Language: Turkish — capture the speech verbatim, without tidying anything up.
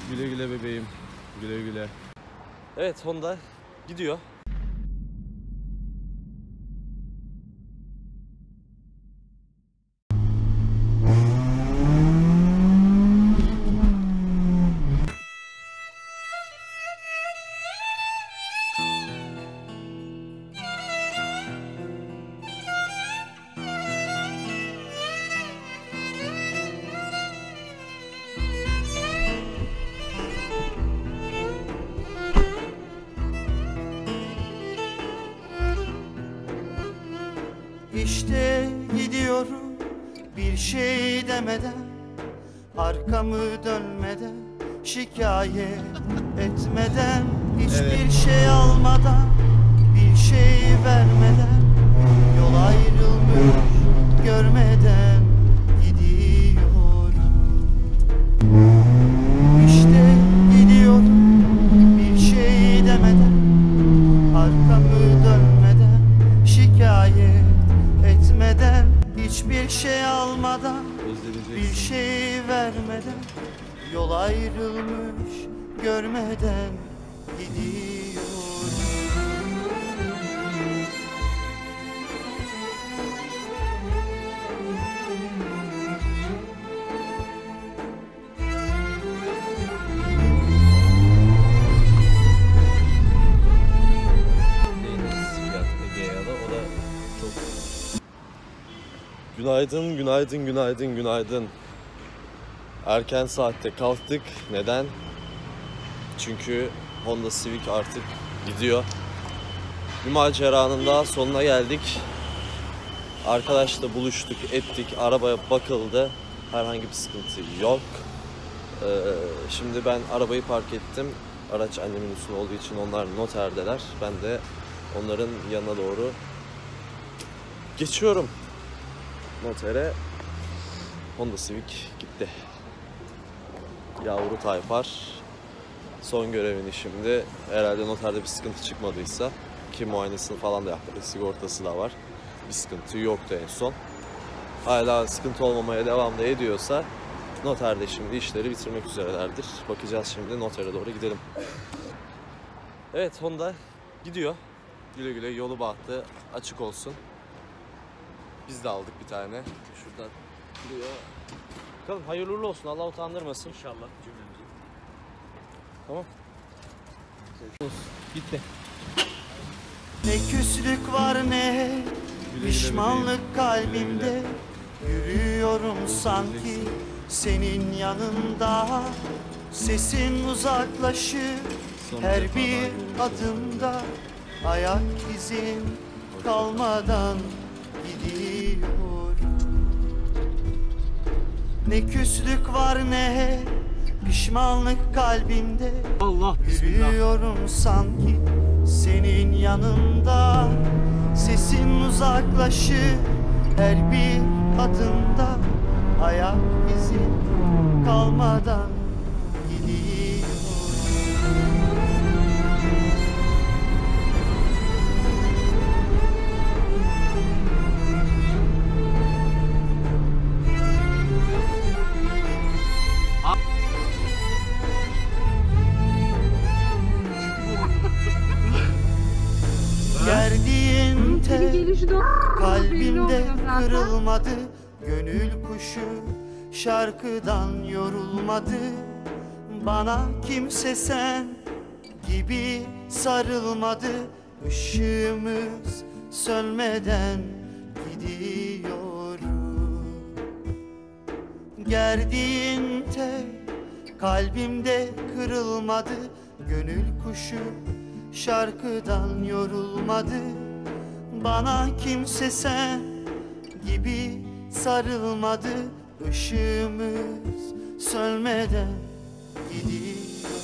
Güle güle bebeğim. Güle güle. Evet, Honda gidiyor. İşte gidiyorum bir şey demeden, arkamı dönmeden, şikayet etmeden, hiçbir Evet. şey almadan, bir şey vermeden, yol ayrılmış görmeden gidiyorum. İşte gidiyorum bir şey demeden, arkamı dönmeden, şikayet etmeden, hiçbir şey almadan, bir şey vermeden, yol ayrılmış görmeden gidiyorum. Günaydın, günaydın, günaydın, günaydın. Erken saatte kalktık. Neden? Çünkü Honda Civic artık gidiyor. Bir maceranın daha sonuna geldik. Arkadaşla buluştuk, ettik, arabaya bakıldı. Herhangi bir sıkıntı yok. Ee, şimdi ben arabayı park ettim. Araç annemin üstünde olduğu için onlar noterdeler. Ben de onların yanına doğru geçiyorum. Notere. Honda Civic gitti. Yavru Tayfar son görevini şimdi, herhalde noterde bir sıkıntı çıkmadıysa, ki muayenesini falan da yaptı, sigortası da var, bir sıkıntı yoktu en son. Hala sıkıntı olmamaya devam da ediyorsa noterde şimdi işleri bitirmek üzerelerdir. Bakacağız şimdi, notere doğru gidelim. Evet, Honda gidiyor. Güle güle, yolu bahtı açık olsun. Biz de aldık bir tane. Şuradan duruyor. Bakalım, hayırlı uğurlu olsun. Allah utandırmasın. İnşallah cümlemizi. Tamam. Gitti. Ne küslük var ne pişmanlık kalbimde, yürüyorum sanki senin yanında. Sesin uzaklaşır her bir adımda, ayak izin kalmadan gidiyorum. Ne küslük var ne pişmanlık kalbimde, Allah yürüyorum sanki senin yanında. Sesin uzaklaşır her bir adımda, ayak izin kalmadan gidiyorum. Gerdiğin tel kalbimde kırılmadı, gönül kuşu şarkıdan yorulmadı. Bana kimse sen gibi sarılmadı, ışığımız sönmeden gidiyorum. Gerdiğin tel kalbimde kırılmadı, gönül kuşu şarkıdan yorulmadı. Bana kimse sen gibi sarılmadı, ışığımız sönmeden gidiyor.